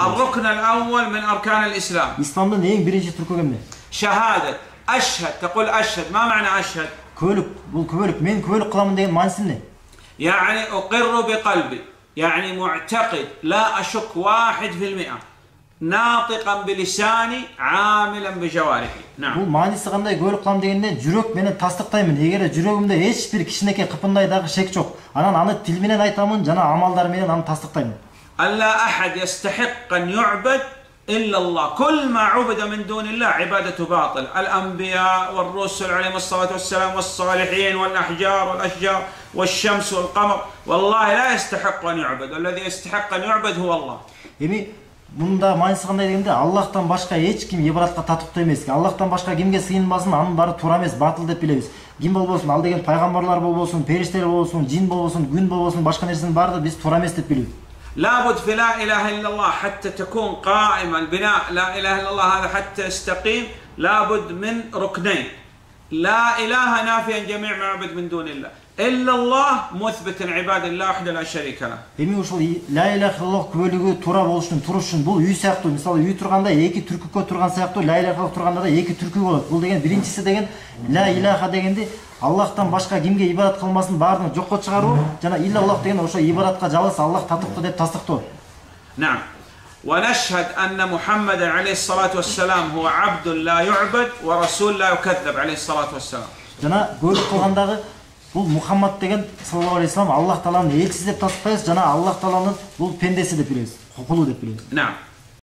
الركن الأول من أركان الإسلام. İslam'ın en birinci türkü emne? شهادة أشهد. تقول أشهد. ما معنى أشهد؟ Köylük. Bu köylük. Men köylük kılamın degen manisi ne? يعني أقر بقلبي. يعني معتقد لا أشك 1%. ناطقا بلساني عاملا بجوارحي. نعم. Bu manisi qanday köylük kılam degende jürek menen tasdiqtayman. Eger jürегimde hiç bir kişineke kıpınday dagı şek жок. Anan аны til menen aytamын жана амалдар менен аны tasdiqtayman. ألا أحد يستحق أن يعبد إلا الله. كل ما عبد من دون الله عبادته باطل. الأنبياء والرسل عليهم الصلاة والسلام والصالحين والأحجار والأشجار والشمس والقمر والله لا يستحق أن يعبد. الذي يستحق أن يعبد هو الله. Эми мында манisi кандай дегенде Аллахтан башка эч ким ибаратка татыктуу эмес. Аллахтан башка кимге сыйынбасын, анын баары туура эмес, батыл деп билебиз. Ким болбосун, ал деген пайгамбарлар болбосун, периштелер болбосун, жин болбосун, күн болбосун, башка нерсенин баары да биз туура эмес деп билебиз. لابد في لا إله إلا الله حتى تكون قائما البناء لا إله إلا الله هذا حتى يستقيم لابد من ركنين. لا إله نافيا جميع ما يعبد من دون الله إلا الله مثبتا عباد الله وحده لا شريك له. Эми ушул ла иляха иллаллах күбөлүгү туура болушун турушун бул үй сыяктуу. Мисалы үй турганда эки түркүккө турган сыяктуу ла иляха иллаллах турганда да эки түркү болот. Бул деген биринчиси деген ла иляха дегенде Аллахтан башка кимге ибадат кылмасын баарын жокко чыгаруу жана иллаллах деген ошо ибадатка жалгыз Аллах татыктуу деп тастыктоо. نعم. ونشهد أن محمد عليه الصلاة والسلام هو عبد لا يعبد ورسول لا يكذب عليه الصلاة والسلام. Жана көйлүк кылгандагы бул Мухаммад деген саллаллаху алейхи вассалам Аллах тааланын элчиси деп тастыктайбыз жана Аллах тааланын бул пендеси деп билебиз, кулу деп билебиз. نعم.